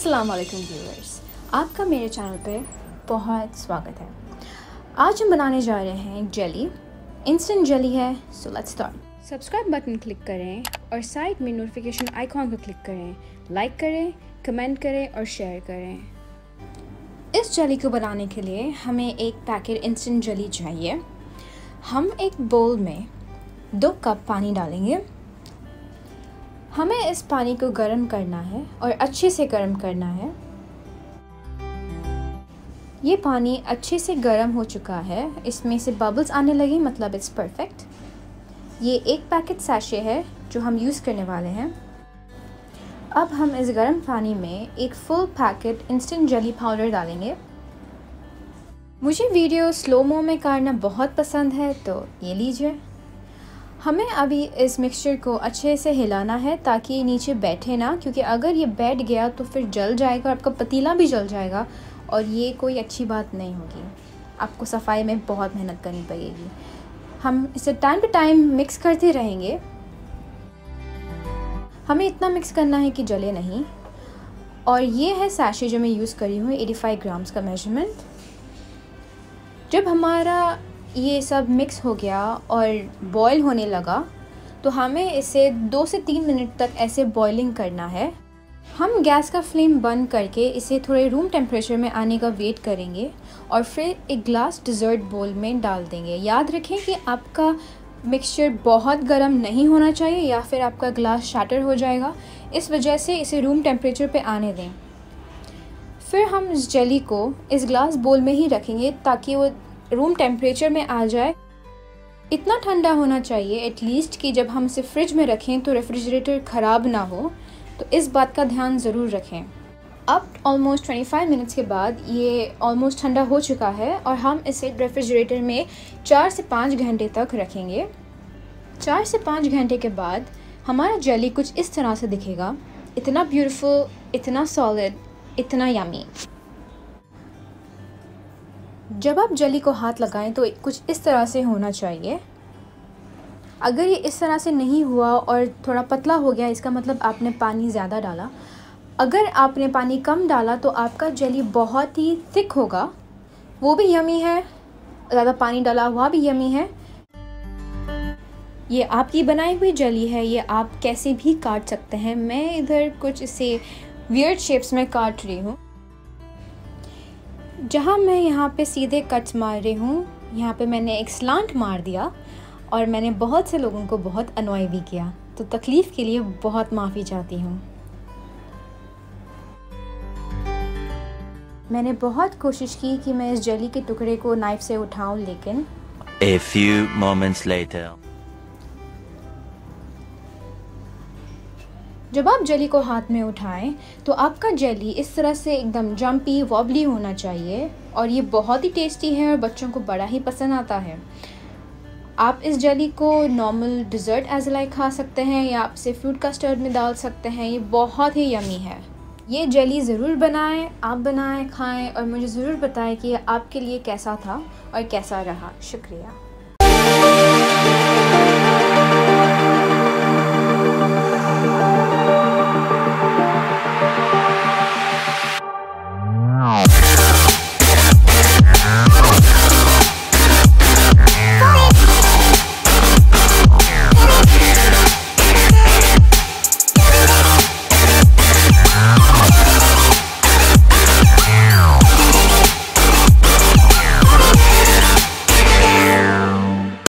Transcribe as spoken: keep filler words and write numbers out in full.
अस्सलाम वालेकुम व्यूअर्स, आपका मेरे चैनल पे बहुत स्वागत है। आज हम बनाने जा रहे हैं एक जेली, इंस्टेंट जेली है। So let's start. Subscribe button click करें और साइड में नोटिफिकेशन आइकॉन को क्लिक करें, लाइक करें, कमेंट करें और शेयर करें। इस जेली को बनाने के लिए हमें एक पैकेट इंस्टेंट जेली चाहिए। हम एक बोल में दो कप पानी डालेंगे। हमें इस पानी को गर्म करना है और अच्छे से गर्म करना है। ये पानी अच्छे से गर्म हो चुका है, इसमें से बबल्स आने लगे, मतलब इट्स परफेक्ट। ये एक पैकेट सैशे है जो हम यूज़ करने वाले हैं। अब हम इस गर्म पानी में एक full packet instant jelly powder डालेंगे। मुझे वीडियो स्लो मो में करना बहुत पसंद है, तो ये लीजिए। हमें अभी इस मिक्सचर को अच्छे से हिलाना है ताकि ये नीचे बैठे ना, क्योंकि अगर ये बैठ गया तो फिर जल जाएगा, आपका पतीला भी जल जाएगा और ये कोई अच्छी बात नहीं होगी। आपको सफाई में बहुत मेहनत करनी पड़ेगी। हम इसे टाइम टू टाइम मिक्स करते रहेंगे। हमें इतना मिक्स करना है कि जले नहीं। और ये है सैशे जो मैं यूज़ करी हूँ, पचासी ग्राम्स का मेजरमेंट। जब हमारा ये सब मिक्स हो गया और बॉईल होने लगा तो हमें इसे दो से तीन मिनट तक ऐसे बॉइलिंग करना है। हम गैस का फ्लेम बंद करके इसे थोड़े रूम टेम्परेचर में आने का वेट करेंगे और फिर एक ग्लास डिज़र्ट बोल में डाल देंगे। याद रखें कि आपका मिक्सचर बहुत गर्म नहीं होना चाहिए या फिर आपका ग्लास शैटर हो जाएगा। इस वजह से इसे रूम टेम्परेचर पे आने दें। फिर हम इस जेली को इस ग्लास बोल में ही रखेंगे ताकि वो रूम टेम्परेचर में आ जाए। इतना ठंडा होना चाहिए एटलीस्ट कि जब हम इसे फ्रिज में रखें तो रेफ्रिजरेटर ख़राब ना हो, तो इस बात का ध्यान ज़रूर रखें। अब ऑलमोस्ट पच्चीस मिनट्स के बाद ये ऑलमोस्ट ठंडा हो चुका है और हम इसे रेफ्रिजरेटर में चार से पाँच घंटे तक रखेंगे। चार से पाँच घंटे के बाद हमारा जेली कुछ इस तरह से दिखेगा। इतना ब्यूटीफुल, इतना सॉलिड, इतना यमी। जब आप जेली को हाथ लगाएं तो कुछ इस तरह से होना चाहिए। अगर ये इस तरह से नहीं हुआ और थोड़ा पतला हो गया, इसका मतलब आपने पानी ज़्यादा डाला। अगर आपने पानी कम डाला तो आपका जेली बहुत ही थिक होगा, वो भी यमी है। ज़्यादा पानी डाला हुआ भी यमी है। ये आपकी बनाई हुई जेली है, ये आप कैसे भी काट सकते हैं। मैं इधर कुछ इसे वियर्ड शेप्स में काट रही हूँ। जहाँ मैं यहाँ पे सीधे कट्स मार रही हूँ, यहाँ पे मैंने एक स्लांट मार दिया और मैंने बहुत से लोगों को बहुत अनॉय भी किया, तो तकलीफ़ के लिए बहुत माफ़ी चाहती हूँ। मैंने बहुत कोशिश की कि मैं इस जेली के टुकड़े को नाइफ से उठाऊँ, लेकिन A few moments later. जब आप जेली को हाथ में उठाएं तो आपका जेली इस तरह से एकदम जंपी वॉबली होना चाहिए और ये बहुत ही टेस्टी है और बच्चों को बड़ा ही पसंद आता है। आप इस जेली को नॉर्मल डिज़र्ट एज लाइक खा सकते हैं या आप इसे फ्रूट कस्टर्ड में डाल सकते हैं। ये बहुत ही यमी है। ये जेली ज़रूर बनाएं, आप बनाएं, खाएं और मुझे ज़रूर बताएं कि आपके लिए कैसा था और कैसा रहा। शुक्रिया।